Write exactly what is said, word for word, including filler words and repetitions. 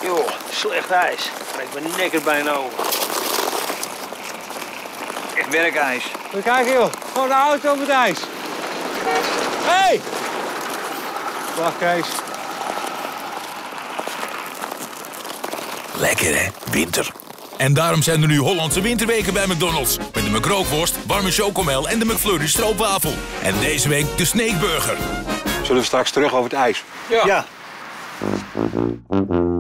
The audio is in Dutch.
Joh, slecht ijs. Ik ben nekker bijna over. Echt werkijs. We kijken joh, gewoon de auto op het ijs. Hé! Hey! Wacht Kees. Lekker hè, winter. En daarom zijn er nu Hollandse winterweken bij McDonald's. Met de McRookworst, warme chocomel en de McFlurry stroopwafel. En deze week de Sneekburger. Zullen we straks terug over het ijs? Ja. Ja.